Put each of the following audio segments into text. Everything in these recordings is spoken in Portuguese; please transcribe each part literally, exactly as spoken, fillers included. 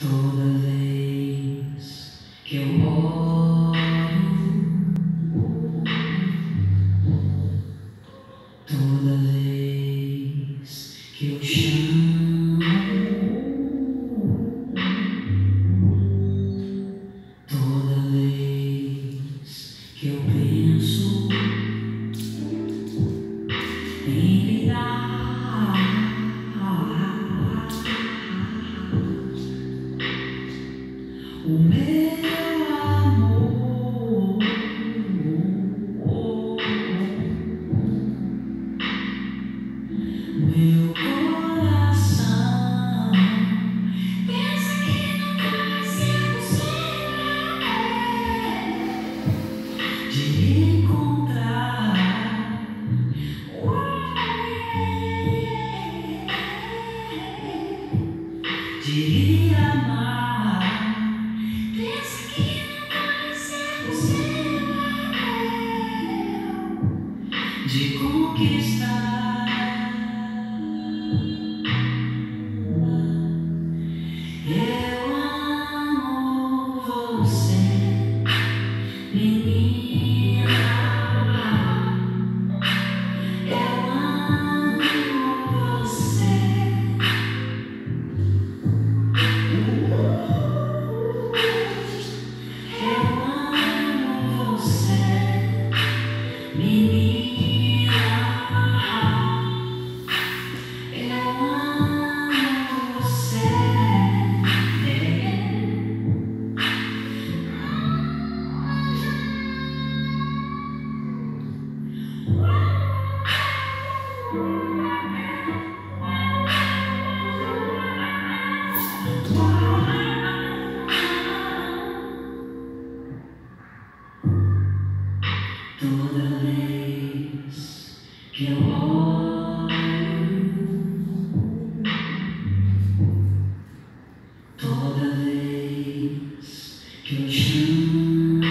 Toda vez que eu olho, toda vez que eu chamo, toda vez que eu penso em lhe dar o meu amor, meu coração pensa que nunca vai ser possível de encontrar de lhe amar. Pensa que nunca vai ser possível de conquistar. Eu amo você, menina. Eu amo você. Eu amo você, menina. Eu amo você. Toda vez que eu olho, toda vez que eu chamo,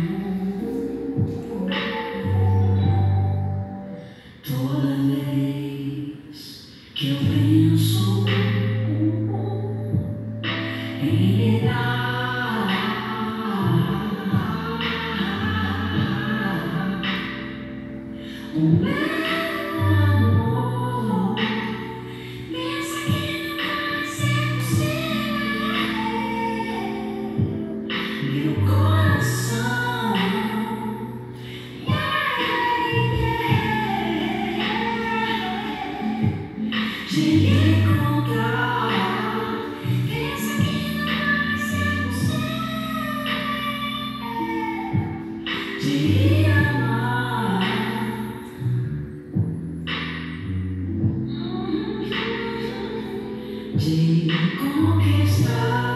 toda vez que eu penso em lhe dar o meu amor, pensa que nunca vai ser possível. Meu coração, yeah, yeah, de lhe encontrar. Pensa que nunca vai ser possível de lhe amar. De conquistar.